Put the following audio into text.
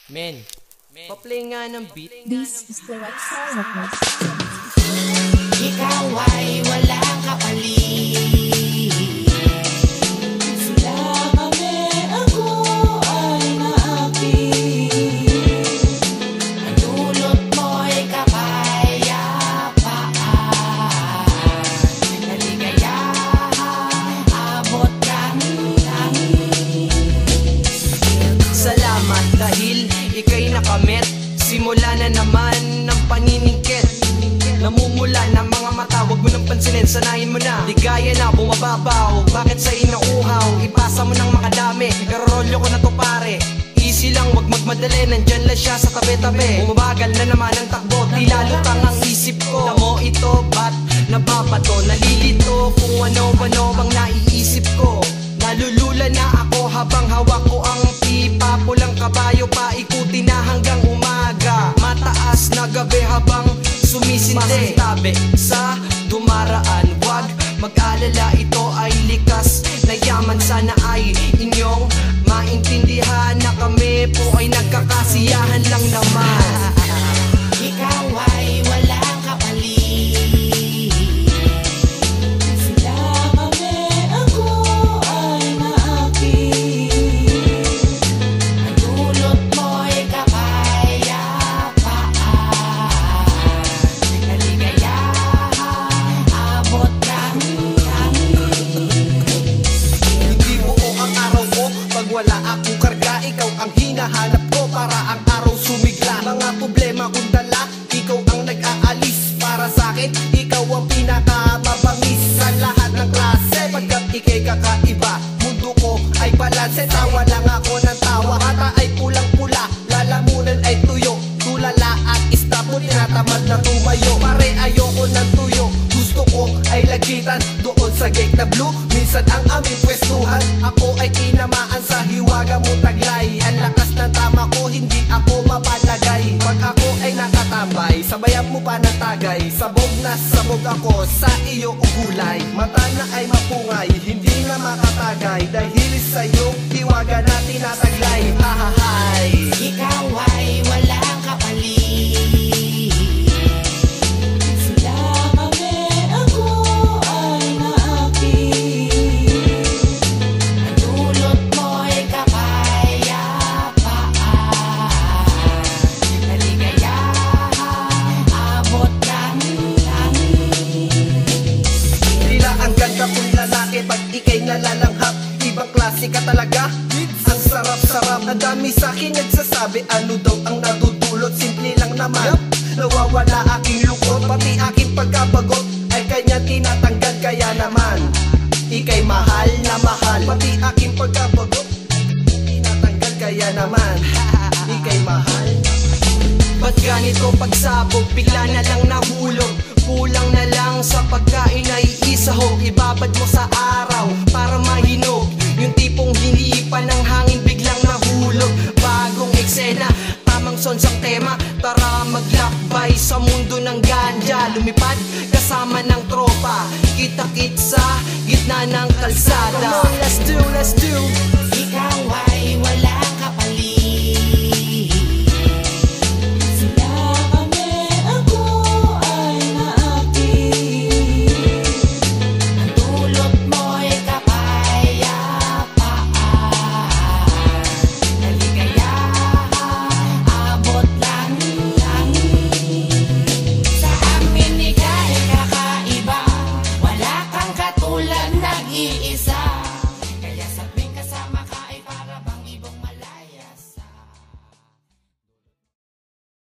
Men, pa-play nga ng beat. This is the Rockstar Records. Ikaw ay walang kapalit. Sila kami, ako ay naakit. Ang dulot mo'y kapayapaan. Naligayahan, abot langit. Salamat dahil ika'y nakamit. Simula na naman ng paniningkit. Namumula ng mga mata, wag mo nang pansinin, sanayin mo na. Ligaya na, bumababaw, bakit sa inuuhaw? Ipasa mo ng makadami, karolyo ko na to pare. Easy lang, wag magmadali, nandyan lang siya sa tabi-tabi. Bumabagal na naman ang takbo, tila lutang ang isip ko. Namo ito, ba't nababato? Nalilito kung ano-ano bang naiisip ko. Nalulula na ako habang hawak ko ang pipa. Pulang kabayo, paikuti na hanggang umaga. Mataas na gabi habang sumisindi. Masintabi sa dumaraan, wag mag-alala, ito ay likas na yaman. Sana ay inyong maintindihan na kami po ay nagkakasiyahan lang naman. Ikaw ay walang kapalit. Sila kami, ako ay naakit. Ang dulot mo'y kapayapaan. Naligayahan, abot langit. Hindi buo ang araw ko pag wala akong karga. Ikaw ang hinahanap ko para ang araw sumigla. Mga problema kong dala, ikaw ang nag-aalis. Para sa'kin, ikaw ang pinakamabangis sa lahat ng klase. Pagkat ika'y kakaiba, mundo ko ay balanse. Tawa lang ako ng tawa, mata ay pulang-pula, lalamunan ay tuyo. Tulala at istapon, tinatamad na tumayo. Pare ayoko ng tuyo, gusto ko ay lagitan doon sa gate na blue. Minsan ang aming pwestuhan, ako ay tinamaan sa hiwaga mo taglay. Ang lakas ng tama ko, hindi ako mapalagay. Pag ako ay nakatambay, sabayan mo pa ng tagay. Sabog na sabog ako sa iyo ugulay. Mata na ay mapungay, hindi na makatagay. Dahil sa iyo, hiwaga na tinataglay. Hahahay. Ikaw ay walang kapalit. Sila kami, ako ay naakit. Ang dulot mo'y kapayapaan. Naligayahan, abot langit. Tila ang ganda kong lalaki pag ika'y nalalanghap. Ibang klase ka talaga, ang sarap-sarap. Ang dami sa'kin nagsasabi, ano daw ang nadudulot. Simple lang naman, nawawala aking lungkot. Pati aking pagkabagot ay kanya tinatanggal. Kaya naman, ika'y mahal na mahal. Pati aking pagkabagot tinatanggal. Kaya naman, ika'y mahal. Ba't ganito pagsabog, bigla na lang nahulog? Kulang na lang sa pagkain ay isahog. Ibabad mo sa araw para mahinog. Yung tipong hinipa ng hangin biglang nahulog. Bagong eksena, tamang sonsang tema. Tara maglakbay sa mundo ng ganja. Lumipad kasama ng tropa, kita-kit sa gitna ng kalsada. Come on, let's do